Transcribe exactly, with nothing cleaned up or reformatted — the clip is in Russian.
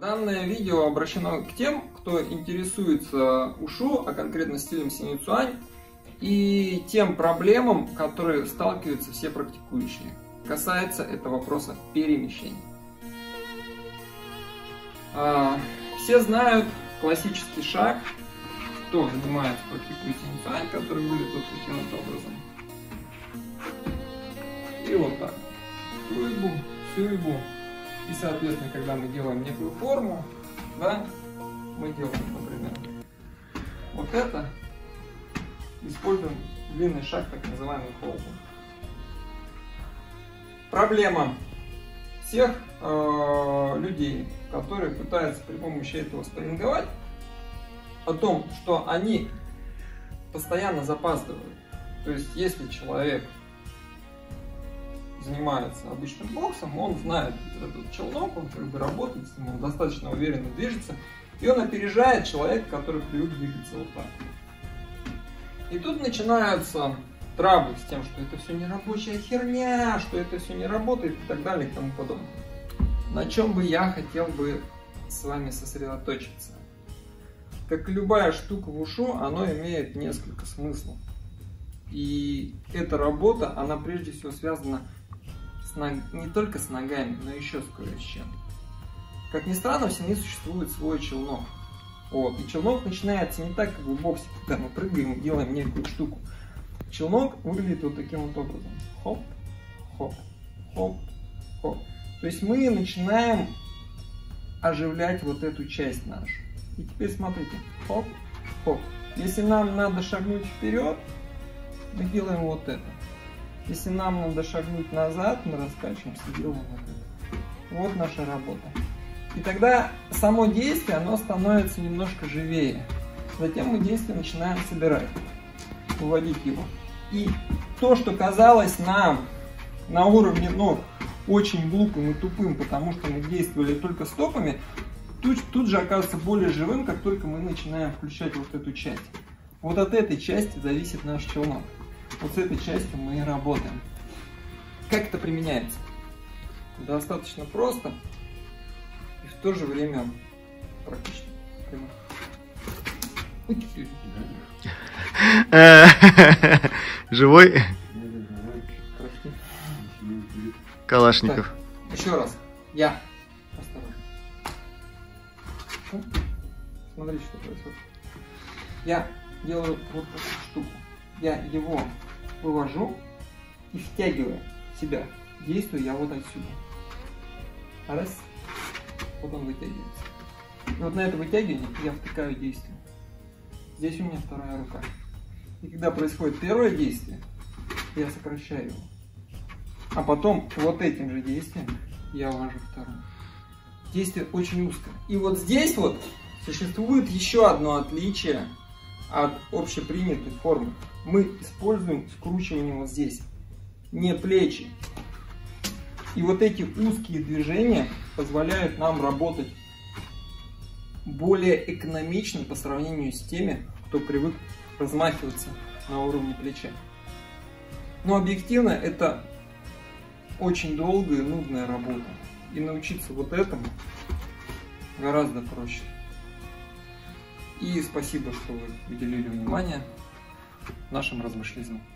Данное видео обращено к тем, кто интересуется ушу, а конкретно стилем Синь Цюань, и тем проблемам, которые сталкиваются все практикующие. Касается это вопроса перемещения. Все знают классический шаг, кто занимается практикует Синь Цюань, который выглядит вот таким вот образом. И вот так. Сюйбу, сюйбу. И, соответственно, когда мы делаем некую форму, да, мы делаем, например, вот это, используем длинный шаг, так называемый холдинг. Проблема всех э, людей, которые пытаются при помощи этого спарринговать, о том, что они постоянно запаздывают. То есть, если человек занимается обычным боксом, он знает этот челнок, он как бы работает с ним, он достаточно уверенно движется, и он опережает человека, который привык двигаться вот так. И тут начинаются траблы с тем, что это все не рабочая херня, что это все не работает и так далее и тому подобное. На чем бы я хотел бы с вами сосредоточиться? Как и любая штука в ушу, оно имеет несколько смыслов. И эта работа, она прежде всего связана с ног... не только с ногами, но еще с кое с чем. Как ни странно, в Синьи существует свой челнок. Вот. И челнок начинается не так, как в боксе, когда мы прыгаем и делаем некую штуку. Челнок выглядит вот таким вот образом. Хоп, хоп, хоп, хоп. То есть мы начинаем оживлять вот эту часть нашу. И теперь смотрите. Хоп, хоп. Если нам надо шагнуть вперед, мы делаем вот это. Если нам надо шагнуть назад, мы раскачиваемся и делаем вот это. Вот наша работа. И тогда само действие, оно становится немножко живее. Затем мы действие начинаем собирать, выводить его. И то, что казалось нам на уровне ног очень глупым и тупым, потому что мы действовали только стопами, тут, тут же оказывается более живым, как только мы начинаем включать вот эту часть. Вот от этой части зависит наш челнок. Вот с этой частью мы и работаем. Как это применяется? Достаточно просто и в то же время практично. Живой? Калашников. Так, еще раз. Я. Осторожно. Смотрите, что происходит. Я делаю вот эту штуку. Я его вывожу и втягиваю себя. Действую я вот отсюда. Раз. Вот он вытягивается. И вот на это вытягивание я втыкаю действие. Здесь у меня вторая рука. И когда происходит первое действие, я сокращаю его. А потом вот этим же действием я ввожу второе. Действие очень узкое. И вот здесь вот существует еще одно отличие от общепринятой формы. Мы используем скручивание вот здесь, не плечи. И вот эти узкие движения позволяют нам работать более экономично по сравнению с теми, кто привык размахиваться на уровне плеча. Но объективно это очень долгая и нудная работа. И научиться вот этому гораздо проще. И спасибо, что вы уделили внимание нашим размышлениям.